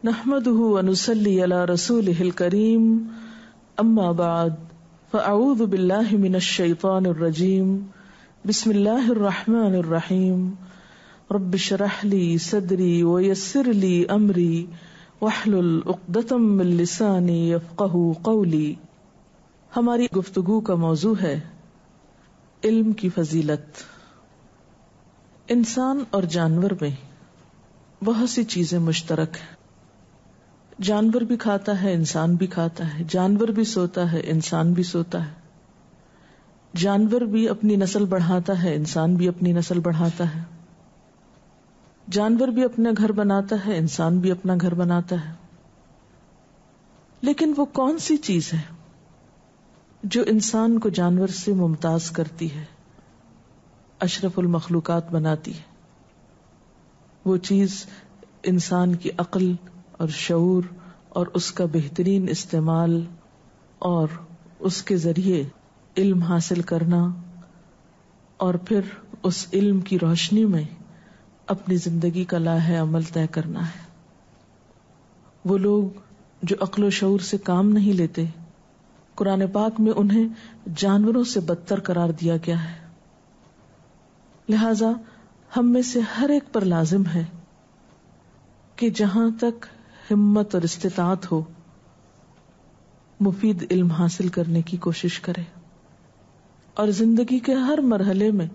نحمده ونصلي على رسوله الكريم اما بعد فاعوذ بالله من الشيطان الرجيم بسم الله الرحمن الرحيم رب اشرح لي صدري ويسر لي امري واحلل عقدة من لساني يفقهوا قولي. ہماری گفتگو کا موضوع ہے علم کی فضیلت. انسان اور جانور میں بہت سی چیزیں مشترک ہیں. جانور بھی کھاتا ہے، انسان بھی کھاتا ہے. جانور بھی سوتا ہے، انسان بھی سوتا ہے. جانور بھی اپنی نسل بڑھاتا ہے، انسان بھی اپنی نسل بڑھاتا ہے. جانور بھی اپنا گھر بناتا ہے، انسان بھی اپنا گھر بناتا ہے. لیکن وہ کون سی چیز ہے جو انسان کو جانور سے ممتاز کرتی ہے، اشرف المخلوقات بناتی ہے؟ وہ چیز انسان کی عقل اور شعور اور اس کا بہترین استعمال اور اس کے ذریعے علم حاصل کرنا اور پھر اس علم کی روشنی میں اپنی زندگی کا لائحہ عمل طے کرنا ہے. وہ لوگ جو عقل و شعور سے کام نہیں لیتے، قرآن پاک میں انہیں جانوروں سے بدتر قرار دیا گیا ہے. لہذا ہم میں سے ہر ایک پر لازم ہے کہ جہاں تک ہمت اور استطاعت ہو مفید علم حاصل کرنے کی کوشش کرے اور زندگی کے ہر مرحلے میں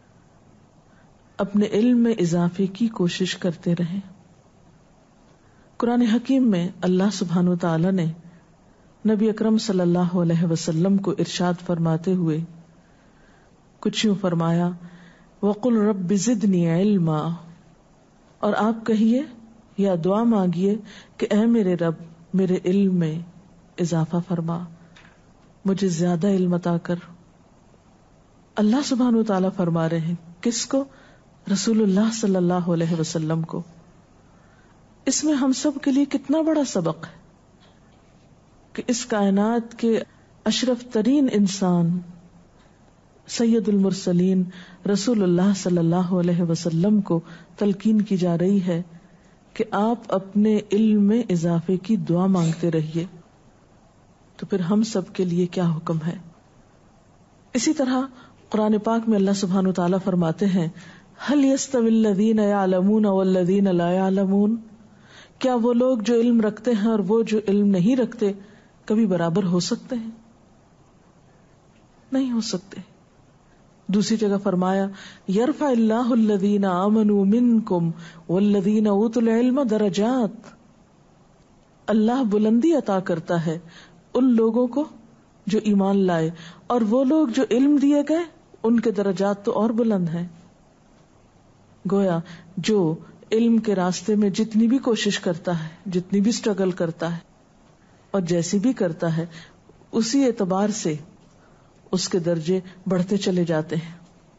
اپنے علم میں اضافے کی کوشش کرتے رہیں. قرآن حکیم میں اللہ سبحانہ و تعالی نے نبی اکرم صلی اللہ علیہ وسلم کو ارشاد فرماتے ہوئے کچھ یوں فرمایا، وَقُلْ رَبِّ زِدْنِي عِلْمًا، اور آپ کہیے یا دعا مانگیے کہ اے میرے رب میرے علم میں اضافہ فرما، مجھے زیادہ علم عطا کر. اللہ سبحانہ و تعالیٰ فرما رہے ہیں کس کو؟ رسول اللہ صلی اللہ علیہ وسلم کو. اس میں ہم سب کے لیے کتنا بڑا سبق ہے کہ اس کائنات کے اشرف ترین انسان سید المرسلین رسول اللہ صلی اللہ علیہ وسلم کو تلقین کی جا رہی ہے کہ آپ اپنے علم میں اضافے کی دعا مانگتے رہیے. تو پھر ہم سب کے لیے کیا حکم ہے؟ اسی طرح قرآن پاک میں اللہ سبحانہ وتعالی فرماتے ہیں، هل يستوي الذين يعلمون والذين لا يعلمون، کیا وہ لوگ جو علم رکھتے ہیں اور وہ جو علم نہیں رکھتے کبھی برابر ہو سکتے ہیں؟ نہیں ہو سکتے. دوسری جگہ فرمایا، یرفع اللہ الذین آمنوا منکم والذین اوتوا العلم درجات، اللہ بلندی عطا کرتا ہے ان لوگوں کو جو ایمان لائے اور وہ لوگ جو علم دیے گئے ان کے درجات تو اور بلند ہیں. گویا جو علم کے راستے میں جتنی بھی کوشش کرتا ہے، جتنی بھی سٹرگل کرتا ہے اور جیسی بھی کرتا ہے، اسی اعتبار سے اس کے درجے بڑھتے چلے جاتے ہیں.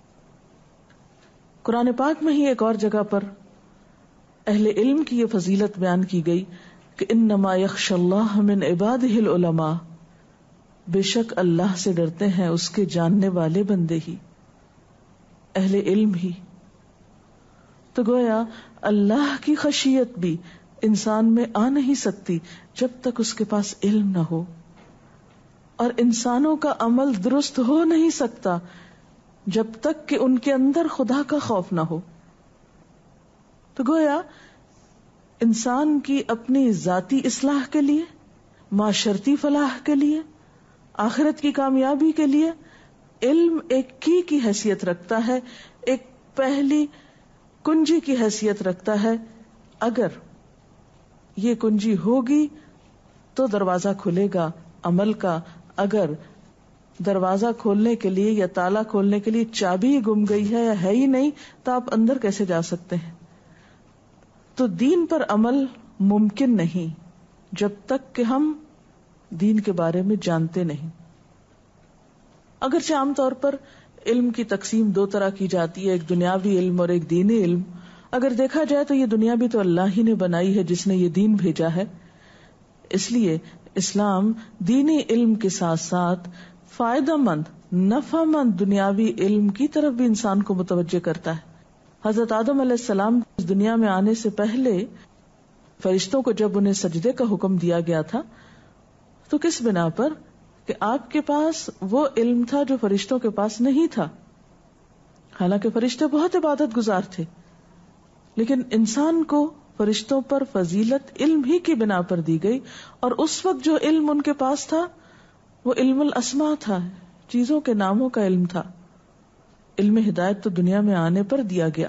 قرآن پاک میں ہی ایک اور جگہ پر اہل علم کی یہ فضیلت بیان کی گئی کہ انما یخشی اللہ من عبادہ العلماء، بے شک اللہ سے ڈرتے ہیں اس کے جاننے والے بندے ہی، اہل علم ہی. تو گویا اللہ کی خشیت بھی انسان میں آ نہیں سکتی جب تک اس کے پاس علم نہ ہو، اور انسانوں کا عمل درست ہو نہیں سکتا جب تک کہ ان کے اندر خدا کا خوف نہ ہو. تو گویا انسان کی اپنی ذاتی اصلاح کے لیے، معاشرتی فلاح کے لیے، آخرت کی کامیابی کے لیے علم ایک کی حیثیت رکھتا ہے، ایک پہلی کنجی کی حیثیت رکھتا ہے. اگر یہ کنجی ہوگی تو دروازہ کھلے گا عمل کا. اگر دروازہ کھولنے کے لیے یا تالا کھولنے کے لیے چابی گم گئی ہے یا ہے ہی نہیں تو آپ اندر کیسے جا سکتے ہیں؟ تو دین پر عمل ممکن نہیں جب تک کہ ہم دین کے بارے میں جانتے نہیں. اگرچہ عام طور پر علم کی تقسیم دو طرح کی جاتی ہے، ایک دنیاوی علم اور ایک دینی علم. اگر دیکھا جائے تو یہ دنیا بھی تو اللہ ہی نے بنائی ہے جس نے یہ دین بھیجا ہے. اس لیے اسلام دینی علم کے ساتھ ساتھ فائدہ مند، نفع مند دنیاوی علم کی طرف بھی انسان کو متوجہ کرتا ہے. حضرت آدم علیہ السلام دنیا میں آنے سے پہلے فرشتوں کو جب انہیں سجدے کا حکم دیا گیا تھا تو کس بنا پر کہ آپ کے پاس وہ علم تھا جو فرشتوں کے پاس نہیں تھا. حالانکہ فرشتے بہت عبادت گزار تھے، لیکن انسان کو فرشتوں پر فضیلت علم ہی کی بنا پر دی گئی. اور اس وقت جو علم ان کے پاس تھا وہ علم الاسماء تھا، چیزوں کے ناموں کا علم تھا. علم ہدایت تو دنیا میں آنے پر دیا گیا.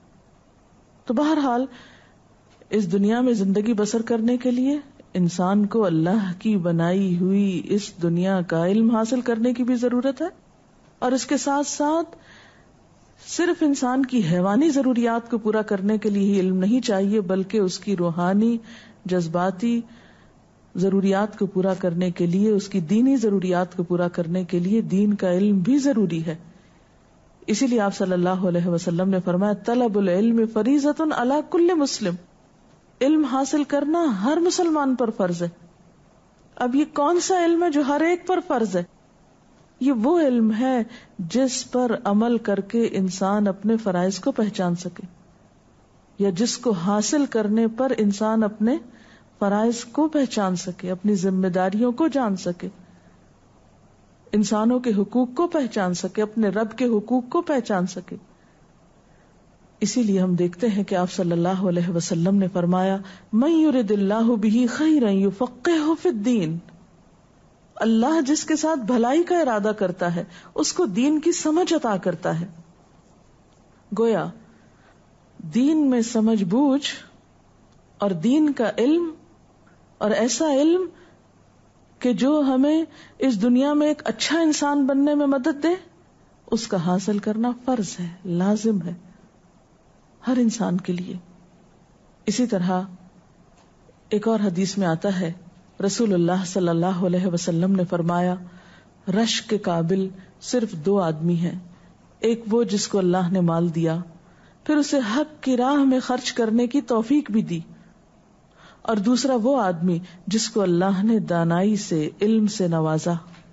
تو بہرحال اس دنیا میں زندگی بسر کرنے کے لیے انسان کو اللہ کی بنائی ہوئی اس دنیا کا علم حاصل کرنے کی بھی ضرورت ہے، اور اس کے ساتھ ساتھ صرف انسان کی حیوانی ضروریات کو پورا کرنے کے لیے ہی علم نہیں چاہیے، بلکہ اس کی روحانی جذباتی ضروریات کو پورا کرنے کے لیے، اس کی دینی ضروریات کو پورا کرنے کے لیے دین کا علم بھی ضروری ہے. اسی لیے آپ صلی اللہ علیہ وسلم نے فرمایا طلب العلم فریضۃ علی کل مسلم، علم حاصل کرنا ہر مسلمان پر فرض ہے. اب یہ کون سا علم ہے جو ہر ایک پر فرض ہے؟ یہ وہ علم ہے جس پر عمل کر کے انسان اپنے فرائض کو پہچان سکے، یا جس کو حاصل کرنے پر انسان اپنے فرائض کو پہچان سکے، اپنی ذمہ داریوں کو جان سکے، انسانوں کے حقوق کو پہچان سکے، اپنے رب کے حقوق کو پہچان سکے. اسی لیے ہم دیکھتے ہیں کہ آپ صلی اللہ علیہ وسلم نے فرمایا من یرد اللہ بہ خیرا یفقہہ فی الدین، اللہ جس کے ساتھ بھلائی کا ارادہ کرتا ہے اس کو دین کی سمجھ عطا کرتا ہے. گویا دین میں سمجھ بوجھ اور دین کا علم، اور ایسا علم کہ جو ہمیں اس دنیا میں ایک اچھا انسان بننے میں مدد دے، اس کا حاصل کرنا فرض ہے، لازم ہے ہر انسان کے لیے. اسی طرح ایک اور حدیث میں آتا ہے رسول اللہ صلی اللہ علیہ وسلم نے فرمایا رشک کے قابل صرف 2 آدمی ہیں، ایک وہ جس کو اللہ نے مال دیا پھر اسے حق کی راہ میں خرچ کرنے کی توفیق بھی دی، اور دوسرا وہ آدمی جس کو اللہ نے دانائی سے، علم سے نوازا،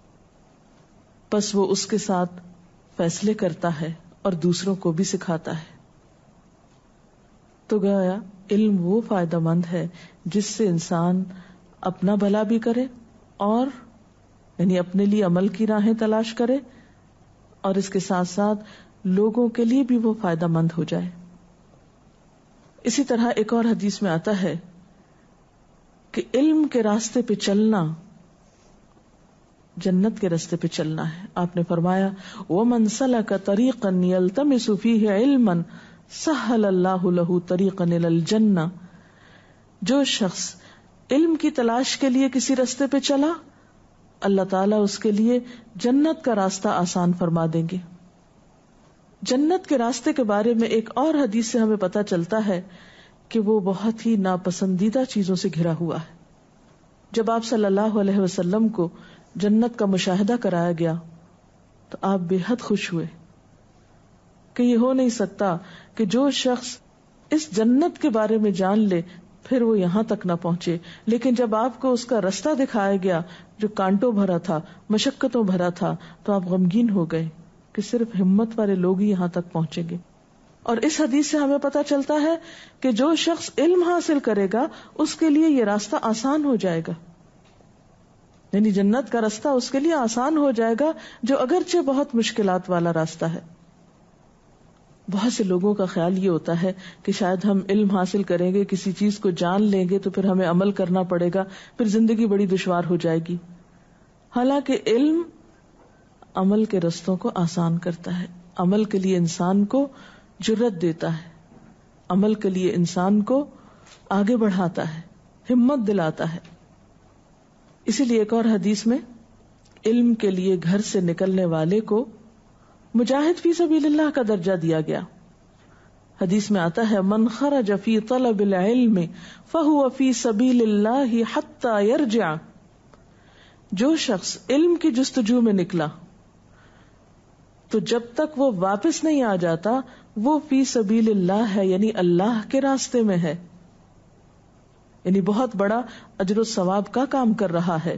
پس وہ اس کے ساتھ فیصلے کرتا ہے اور دوسروں کو بھی سکھاتا ہے. تو گویا علم وہ فائدہ مند ہے جس سے انسان اپنا بھلا بھی کرے، اور یعنی اپنے لیے عمل کی راہیں تلاش کرے، اور اس کے ساتھ ساتھ لوگوں کے لیے بھی وہ فائدہ مند ہو جائے. اسی طرح ایک اور حدیث میں آتا ہے کہ علم کے راستے پہ چلنا جنت کے راستے پہ چلنا ہے. آپ نے فرمایا وَمَنْ سَلَكَ طَرِيقًا يَلْتَمِسُ فِيهِ عِلْمًا سَهَّلَ اللَّهُ لَهُ طَرِيقًا إِلَى الْجَنَّةِ، جو شخص علم کی تلاش کے لیے کسی راستے پہ چلا، اللہ تعالیٰ اس کے لیے جنت کا راستہ آسان فرما دیں گے. جنت کے راستے کے بارے میں ایک اور حدیث سے ہمیں پتہ چلتا ہے کہ وہ بہت ہی ناپسندیدہ چیزوں سے گھرا ہوا ہے. جب آپ صلی اللہ علیہ وسلم کو جنت کا مشاہدہ کرایا گیا تو آپ بے حد خوش ہوئے کہ یہ ہو نہیں سکتا کہ جو شخص اس جنت کے بارے میں جان لے پھر وہ یہاں تک نہ پہنچے. لیکن جب آپ کو اس کا رستہ دکھایا گیا جو کانٹوں بھرا تھا، مشقتوں بھرا تھا، تو آپ غمگین ہو گئے کہ صرف ہمت والے لوگ ہی یہاں تک پہنچیں گے. اور اس حدیث سے ہمیں پتہ چلتا ہے کہ جو شخص علم حاصل کرے گا اس کے لیے یہ راستہ آسان ہو جائے گا، یعنی جنت کا راستہ اس کے لیے آسان ہو جائے گا، جو اگرچہ بہت مشکلات والا راستہ ہے. بہت سے لوگوں کا خیال یہ ہوتا ہے کہ شاید ہم علم حاصل کریں گے، کسی چیز کو جان لیں گے تو پھر ہمیں عمل کرنا پڑے گا، پھر زندگی بڑی دشوار ہو جائے گی. حالانکہ علم عمل کے رستوں کو آسان کرتا ہے، عمل کے لیے انسان کو جرت دیتا ہے، عمل کے لیے انسان کو آگے بڑھاتا ہے، ہمت دلاتا ہے. اسی لیے ایک اور حدیث میں علم کے لیے گھر سے نکلنے والے کو مجاہد فی سبیل اللہ کا درجہ دیا گیا. حدیث میں آتا ہے من خرج فی طلب العلم فہو فی سبیل اللہ حتی یرجع، جو شخص علم کی جستجو میں نکلا تو جب تک وہ واپس نہیں آ جاتا وہ فی سبیل اللہ ہے، یعنی اللہ کے راستے میں ہے، یعنی بہت بڑا اجر و ثواب کا کام کر رہا ہے.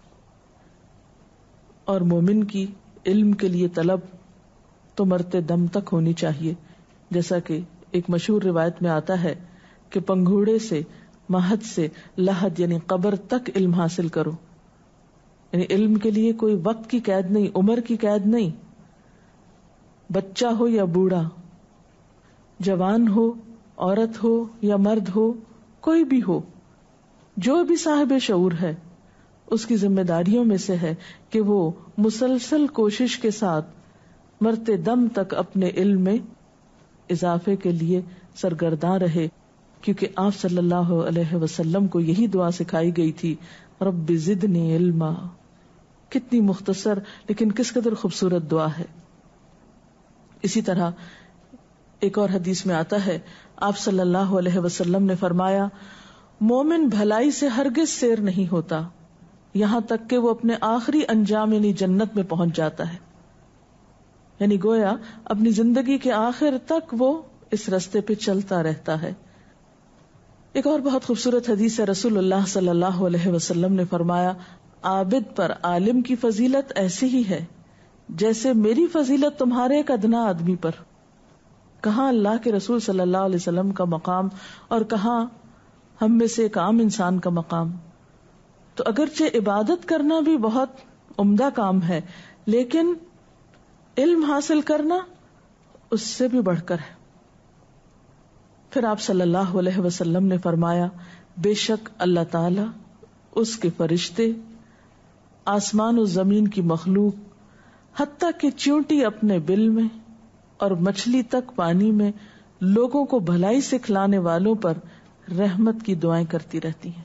اور مومن کی علم کے لیے طلب تو مرتے دم تک ہونی چاہیے، جیسا کہ ایک مشہور روایت میں آتا ہے کہ پنگھوڑے سے مہد سے لحد یعنی قبر تک علم حاصل کرو. یعنی علم کے لیے کوئی وقت کی قید نہیں، عمر کی قید نہیں. بچہ ہو یا بوڑھا، جوان ہو، عورت ہو یا مرد ہو، کوئی بھی ہو، جو بھی صاحب شعور ہے، اس کی ذمہ داریوں میں سے ہے کہ وہ مسلسل کوشش کے ساتھ مرتے دم تک اپنے علم میں اضافے کے لیے سرگرداں رہے، کیونکہ آپ صلی اللہ علیہ وسلم کو یہی دعا سکھائی گئی تھی، رب زدنی علما. کتنی مختصر لیکن کس قدر خوبصورت دعا ہے. اسی طرح ایک اور حدیث میں آتا ہے، آپ صلی اللہ علیہ وسلم نے فرمایا، مومن بھلائی سے ہرگز سیر نہیں ہوتا یہاں تک کہ وہ اپنے آخری انجام یعنی جنت میں پہنچ جاتا ہے. یعنی گویا اپنی زندگی کے آخر تک وہ اس رستے پہ چلتا رہتا ہے. ایک اور بہت خوبصورت حدیث ہے، رسول اللہ صلی اللہ علیہ وسلم نے فرمایا، عابد پر عالم کی فضیلت ایسی ہی ہے جیسے میری فضیلت تمہارے ایک ادنا آدمی پر. کہاں اللہ کے رسول صلی اللہ علیہ وسلم کا مقام اور کہاں ہم میں سے ایک عام انسان کا مقام. تو اگرچہ عبادت کرنا بھی بہت عمدہ کام ہے، لیکن علم حاصل کرنا اس سے بھی بڑھ کر ہے. پھر آپ صلی اللہ علیہ وسلم نے فرمایا، بے شک اللہ تعالی، اس کے فرشتے، آسمان و زمین کی مخلوق، حتیٰ کہ چیونٹی اپنے بل میں اور مچھلی تک پانی میں لوگوں کو بھلائی سکھلانے والوں پر رحمت کی دعائیں کرتی رہتی ہیں.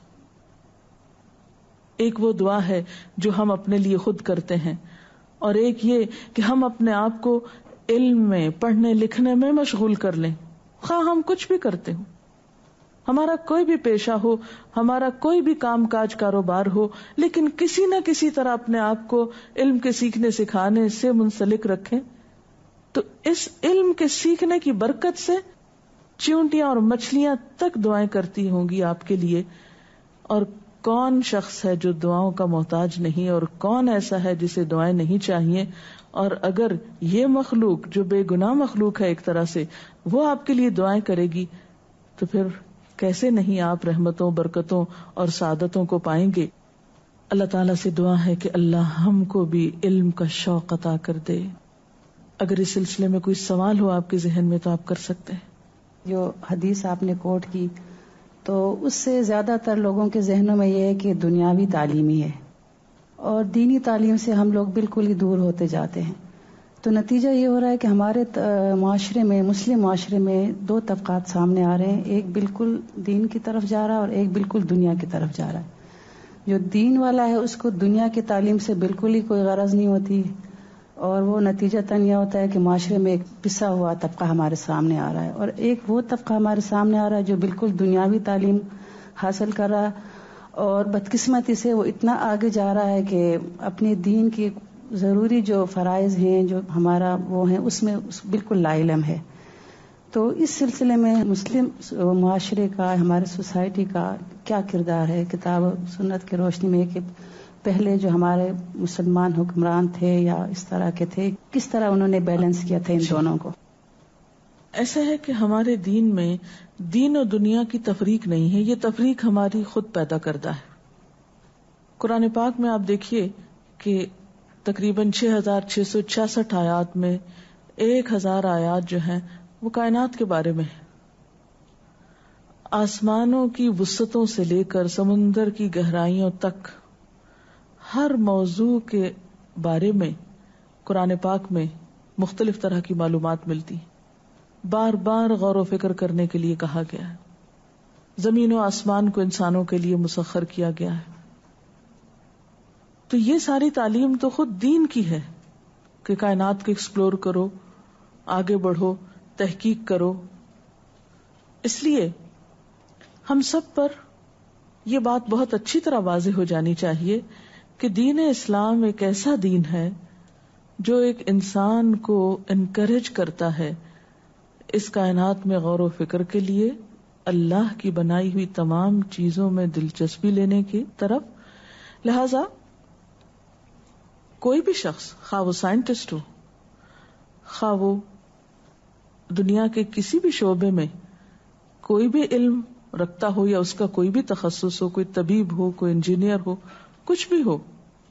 ایک وہ دعا ہے جو ہم اپنے لیے خود کرتے ہیں، اور ایک یہ کہ ہم اپنے آپ کو علم میں، پڑھنے لکھنے میں مشغول کر لیں. خواہ ہم کچھ بھی کرتے ہوں، ہمارا کوئی بھی پیشہ ہو، ہمارا کوئی بھی کام کاج کاروبار ہو، لیکن کسی نہ کسی طرح اپنے آپ کو علم کے سیکھنے سکھانے سے منسلک رکھیں. تو اس علم کے سیکھنے کی برکت سے چیونٹیاں اور مچھلیاں تک دعائیں کرتی ہوں گی آپ کے لیے. اور کون شخص ہے جو دعاؤں کا محتاج نہیں، اور کون ایسا ہے جسے دعائیں نہیں چاہیے. اور اگر یہ مخلوق جو بے گناہ مخلوق ہے ایک طرح سے، وہ آپ کے لیے دعائیں کرے گی، تو پھر کیسے نہیں آپ رحمتوں، برکتوں اور سعادتوں کو پائیں گے. اللہ تعالیٰ سے دعا ہے کہ اللہ ہم کو بھی علم کا شوق عطا کر دے. اگر اس سلسلے میں کوئی سوال ہو آپ کے ذہن میں تو آپ کر سکتے ہیں. جو حدیث آپ نے کوٹ کی، تو اس سے زیادہ تر لوگوں کے ذہنوں میں یہ ہے کہ دنیاوی تعلیم ہی ہے، اور دینی تعلیم سے ہم لوگ بالکل ہی دور ہوتے جاتے ہیں. تو نتیجہ یہ ہو رہا ہے کہ ہمارے معاشرے میں، مسلم معاشرے میں دو طبقات سامنے آ رہے ہیں. ایک بالکل دین کی طرف جا رہا ہے اور ایک بالکل دنیا کی طرف جا رہا ہے. جو دین والا ہے اس کو دنیا کی تعلیم سے بالکل ہی کوئی غرض نہیں ہوتی، اور وہ نتیجتاً یہ ہوتا ہے کہ معاشرے میں ایک پسا ہوا طبقہ ہمارے سامنے آ رہا ہے، اور ایک وہ طبقہ ہمارے سامنے آ رہا ہے جو بالکل دنیاوی تعلیم حاصل کر رہا ہے، اور بدقسمتی سے وہ اتنا آگے جا رہا ہے کہ اپنے دین کی ضروری جو فرائض ہیں، جو ہمارا وہ ہیں، اس میں بالکل لا علم ہے. تو اس سلسلے میں مسلم معاشرے کا، ہمارے سوسائٹی کا کیا کردار ہے کتاب و سنت کی روشنی میں، کہ پہلے جو ہمارے مسلمان حکمران تھے یا اس طرح کے تھے، کس طرح انہوں نے بیلنس کیا تھا ان دونوں کو؟ ایسا ہے کہ ہمارے دین میں دین و دنیا کی تفریق نہیں ہے، یہ تفریق ہماری خود پیدا کردہ ہے. قرآن پاک میں آپ دیکھیے کہ تقریباً 6666 آیات میں 1000 آیات جو ہیں وہ کائنات کے بارے میں ہے. آسمانوں کی وسعتوں سے لے کر سمندر کی گہرائیوں تک ہر موضوع کے بارے میں قرآن پاک میں مختلف طرح کی معلومات ملتی ہیں. بار بار غور و فکر کرنے کے لیے کہا گیا ہے. زمین و آسمان کو انسانوں کے لیے مسخر کیا گیا ہے. تو یہ ساری تعلیم تو خود دین کی ہے کہ کائنات کو ایکسپلور کرو، آگے بڑھو، تحقیق کرو. اس لیے ہم سب پر یہ بات بہت اچھی طرح واضح ہو جانی چاہیے کہ دین اسلام ایک ایسا دین ہے جو ایک انسان کو انکریج کرتا ہے اس کائنات میں غور و فکر کے لیے، اللہ کی بنائی ہوئی تمام چیزوں میں دلچسپی لینے کی طرف. لہذا کوئی بھی شخص، خواہ وہ سائنٹسٹ ہو، خواہ وہ دنیا کے کسی بھی شعبے میں کوئی بھی علم رکھتا ہو یا اس کا کوئی بھی تخصص ہو، کوئی طبیب ہو، کوئی انجینئر ہو، کچھ بھی ہو،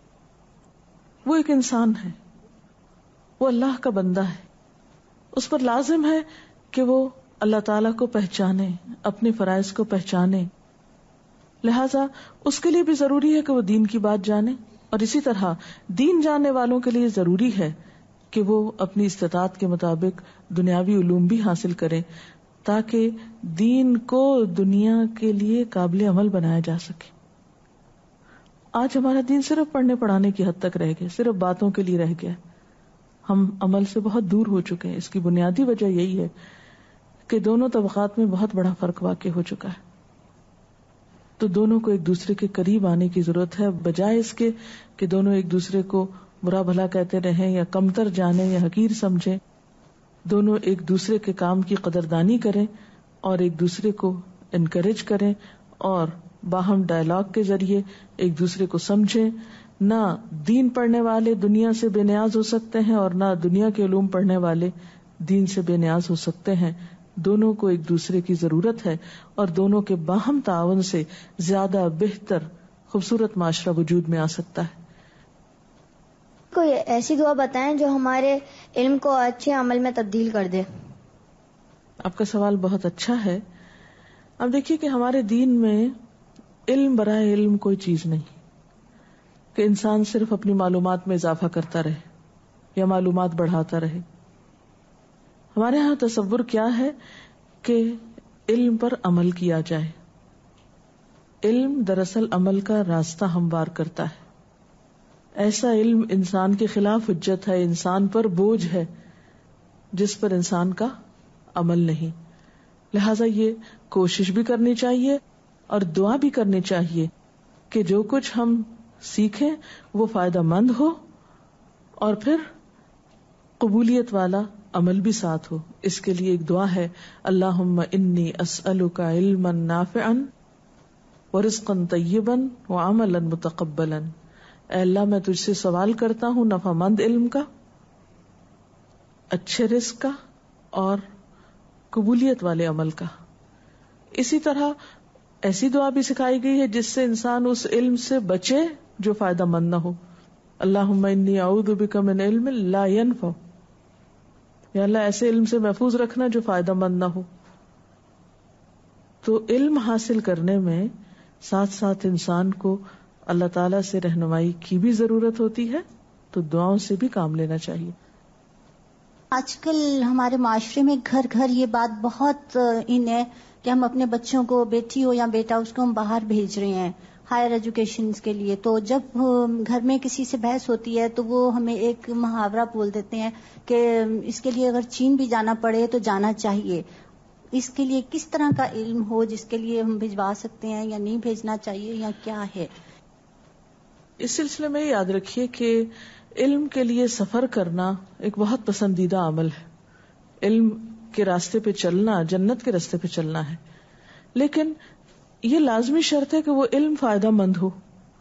وہ ایک انسان ہے، وہ اللہ کا بندہ ہے. اس پر لازم ہے کہ وہ اللہ تعالیٰ کو پہچانے، اپنے فرائض کو پہچانے. لہذا اس کے لیے بھی ضروری ہے کہ وہ دین کی بات جانے، اور اسی طرح دین جاننے والوں کے لیے ضروری ہے کہ وہ اپنی استطاعت کے مطابق دنیاوی علوم بھی حاصل کریں تاکہ دین کو دنیا کے لیے قابل عمل بنایا جا سکے. آج ہمارا دین صرف پڑھنے پڑھانے کی حد تک رہ گیا، صرف باتوں کے لیے رہ گیا. ہم عمل سے بہت دور ہو چکے ہیں. اس کی بنیادی وجہ یہی ہے کہ دونوں طبقات میں بہت بڑا فرق واقع ہو چکا ہے. تو دونوں کو ایک دوسرے کے قریب آنے کی ضرورت ہے، بجائے اس کے کہ دونوں ایک دوسرے کو برا بھلا کہتے رہیں یا کمتر جانیں یا حقیر سمجھیں. دونوں ایک دوسرے کے کام کی قدردانی کریں اور ایک دوسرے کو انکریج کریں اور باہم ڈائلاگ کے ذریعے ایک دوسرے کو سمجھیں. نہ دین پڑھنے والے دنیا سے بے نیاز ہو سکتے ہیں اور نہ دنیا کے علوم پڑھنے والے دین سے بے نیاز ہو سکتے ہیں. دونوں کو ایک دوسرے کی ضرورت ہے اور دونوں کے باہم تعاون سے زیادہ بہتر خوبصورت معاشرہ وجود میں آ سکتا ہے. کوئی ایسی دعا بتائیں جو ہمارے علم کو اچھے عمل میں تبدیل کر دے. آپ کا سوال بہت اچھا ہے. اب دیکھیے کہ ہمارے دین میں علم برائے علم کوئی چیز نہیں کہ انسان صرف اپنی معلومات میں اضافہ کرتا رہے یا معلومات بڑھاتا رہے. ہمارے ہاں تصور کیا ہے کہ علم پر عمل کیا جائے. علم دراصل عمل کا راستہ ہموار کرتا ہے. ایسا علم انسان کے خلاف حجت ہے، انسان پر بوجھ ہے جس پر انسان کا عمل نہیں. لہذا یہ کوشش بھی کرنی چاہیے اور دعا بھی کرنی چاہیے کہ جو کچھ ہم سیکھیں وہ فائدہ مند ہو اور پھر قبولیت والا عمل بھی ساتھ ہو. اس کے لیے ایک دعا ہے، اللہم انی اسألک علما نافعا ورزقا طیبا وعملا متقبلا. اے اللہ میں تجھ سے سوال کرتا ہوں نفع مند علم کا، اچھے رزق کا اور قبولیت والے عمل کا. اسی طرح ایسی دعا بھی سکھائی گئی ہے جس سے انسان اس علم سے بچے جو فائدہ مند نہ ہو. اللہم انی اعوذ بک من علم لا ینفع. یا اللہ ایسے علم سے محفوظ رکھنا جو فائدہ مند نہ ہو. تو علم حاصل کرنے میں ساتھ ساتھ انسان کو اللہ تعالیٰ سے رہنمائی کی بھی ضرورت ہوتی ہے، تو دعاؤں سے بھی کام لینا چاہیے. آج کل ہمارے معاشرے میں گھر گھر یہ بات بہت ان ہے کہ ہم اپنے بچوں کو، بیٹی ہو یا بیٹا، اس کو ہم باہر بھیج رہے ہیں ہائر ایجوکیشن کے لیے. تو جب گھر میں کسی سے بحث ہوتی ہے تو وہ ہمیں ایک محاورہ بول دیتے ہیں کہ اس کے لیے اگر چین بھی جانا پڑے تو جانا چاہیے. اس کے لیے کس طرح کا علم ہو جس کے لیے ہم بھجوا سکتے ہیں یا نہیں بھیجنا چاہیے یا کیا ہے؟ اس سلسلے میں یاد رکھیے کہ علم کے لیے سفر کرنا ایک بہت پسندیدہ عمل ہے. علم کے راستے پہ چلنا جنت کے راستے پہ چلنا ہے، لیکن یہ لازمی شرط ہے کہ وہ علم فائدہ مند ہو.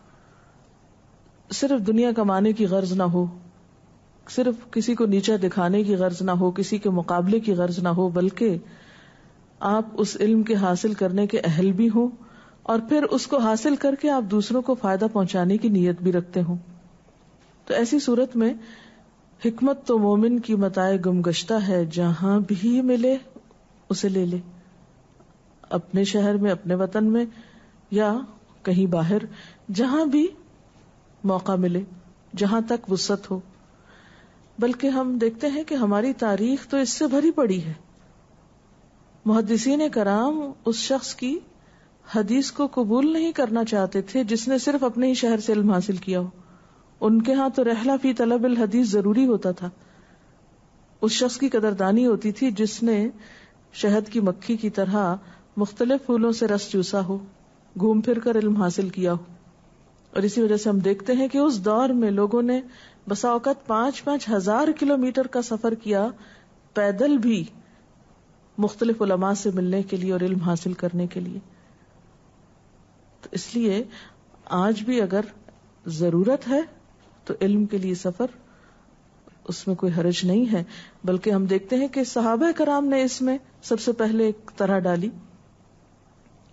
صرف دنیا کمانے کی غرض نہ ہو، صرف کسی کو نیچا دکھانے کی غرض نہ ہو، کسی کے مقابلے کی غرض نہ ہو، بلکہ آپ اس علم کے حاصل کرنے کے اہل بھی ہوں اور پھر اس کو حاصل کر کے آپ دوسروں کو فائدہ پہنچانے کی نیت بھی رکھتے ہوں. تو ایسی صورت میں حکمت تو مومن کی متاع گم گشتہ ہے، جہاں بھی ملے اسے لے لے، اپنے شہر میں، اپنے وطن میں یا کہیں باہر، جہاں بھی موقع ملے، جہاں تک وسعت ہو. بلکہ ہم دیکھتے ہیں کہ ہماری تاریخ تو اس سے بھری پڑی ہے. محدثین کرام اس شخص کی حدیث کو قبول نہیں کرنا چاہتے تھے جس نے صرف اپنے ہی شہر سے علم حاصل کیا ہو. ان کے ہاں تو رحلہ فی طلب الحدیث ضروری ہوتا تھا. اس شخص کی قدردانی ہوتی تھی جس نے شہد کی مکھی کی طرح مختلف پھولوں سے رس چوسا ہو، گھوم پھر کر علم حاصل کیا ہو. اور اسی وجہ سے ہم دیکھتے ہیں کہ اس دور میں لوگوں نے بسا اوقات 5,000 5,000 کلومیٹر کا سفر کیا پیدل بھی، مختلف علماء سے ملنے کے لیے اور علم حاصل کرنے کے لیے. تو اس لیے آج بھی اگر ضرورت ہے تو علم کے لیے سفر، اس میں کوئی حرج نہیں ہے. بلکہ ہم دیکھتے ہیں کہ صحابہ کرام نے اس میں سب سے پہلے ایک طرح ڈالی.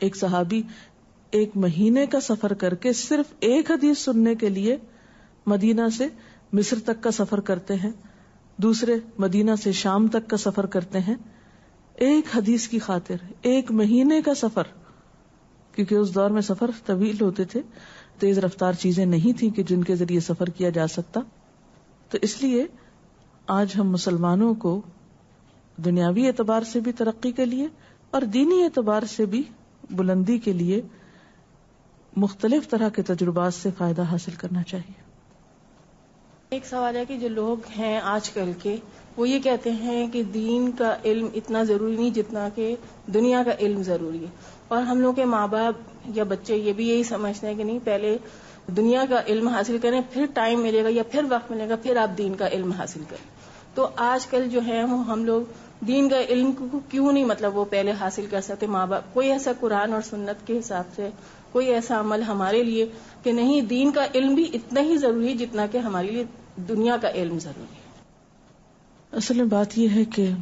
ایک صحابی 1 مہینے کا سفر کر کے صرف 1 حدیث سننے کے لیے مدینہ سے مصر تک کا سفر کرتے ہیں، دوسرے مدینہ سے شام تک کا سفر کرتے ہیں، 1 حدیث کی خاطر 1 مہینے کا سفر. کیونکہ اس دور میں سفر طویل ہوتے تھے، تیز رفتار چیزیں نہیں تھیں کہ جن کے ذریعے سفر کیا جا سکتا. تو اس لیے آج ہم مسلمانوں کو دنیاوی اعتبار سے بھی ترقی کے لیے اور دینی اعتبار سے بھی بلندی کے لیے مختلف طرح کے تجربات سے فائدہ حاصل کرنا چاہیے. ایک سوال ہے کہ جو لوگ ہیں آج کل کے وہ یہ کہتے ہیں کہ دین کا علم اتنا ضروری نہیں جتنا کہ دنیا کا علم ضروری ہے، اور ہم لوگ کے ماں باپ یا بچے یہ بھی یہی سمجھتے ہیں کہ نہیں پہلے دنیا کا علم حاصل کریں، پھر ٹائم ملے گا یا پھر وقت ملے گا پھر آپ دین کا علم حاصل کریں. تو آج کل جو ہے وہ ہم لوگ دین کا علم کو کیوں نہیں مطلب وہ پہلے حاصل کر سکتے؟ ماں باپ کوئی ایسا قرآن اور سنت کے حساب سے کوئی ایسا عمل ہمارے لیے کہ نہیں دین کا علم بھی اتنا ہی ضروری ہے جتنا کہ ہمارے لیے دنیا کا علم ضروری ہے. اصل میں بات یہ ہے کہ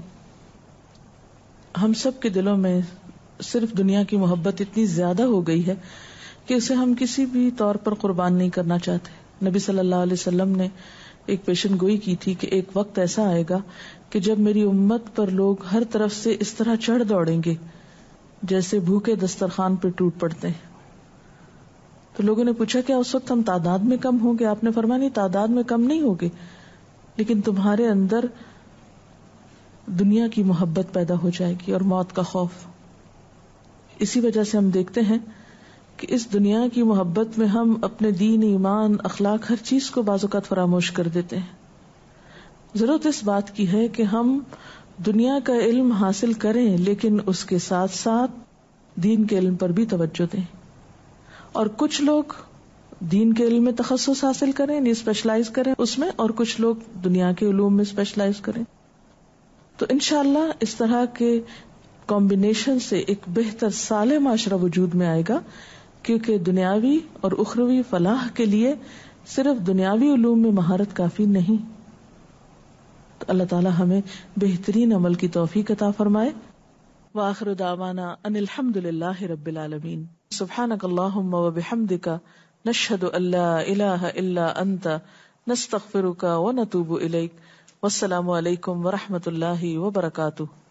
ہم سب کے دلوں میں صرف دنیا کی محبت اتنی زیادہ ہو گئی ہے کہ اسے ہم کسی بھی طور پر قربان نہیں کرنا چاہتے. نبی صلی اللہ علیہ وسلم نے ایک پیشن گوئی کی تھی کہ ایک وقت ایسا آئے گا کہ جب میری امت پر لوگ ہر طرف سے اس طرح چڑھ دوڑیں گے جیسے بھوکے دسترخوان پہ ٹوٹ پڑتے ہیں. تو لوگوں نے پوچھا کہ اس وقت ہم تعداد میں کم ہوں گے؟ آپ نے فرمایا نہیں، تعداد میں کم نہیں ہوگے، لیکن تمہارے اندر دنیا کی محبت پیدا ہو جائے گی اور موت کا خوف. اسی وجہ سے ہم دیکھتے ہیں کہ اس دنیا کی محبت میں ہم اپنے دین، ایمان، اخلاق، ہر چیز کو بعض اوقات فراموش کر دیتے ہیں. ضرورت اس بات کی ہے کہ ہم دنیا کا علم حاصل کریں لیکن اس کے ساتھ ساتھ دین کے علم پر بھی توجہ دیں. اور کچھ لوگ دین کے علم میں تخصص حاصل کریں، یعنی اسپیشلائز کریں اس میں، اور کچھ لوگ دنیا کے علوم میں اسپیشلائز کریں. تو انشاءاللہ اس طرح کے کمبینیشن سے ایک بہتر صالح معاشرہ وجود میں آئے گا، کیونکہ دنیاوی اور اخروی فلاح کے لیے صرف دنیاوی علوم میں مہارت کافی نہیں. تو اللہ تعالی ہمیں بہترین عمل کی توفیق عطا فرمائے. وآخر دعوانا ان الحمد للہ رب العالمین. سبحانک اللہم وبحمدک نشہد ان لا الہ الا انت نستغفرک ونتوب الیک. والسلام علیکم ورحمۃ اللہ وبرکاتہ.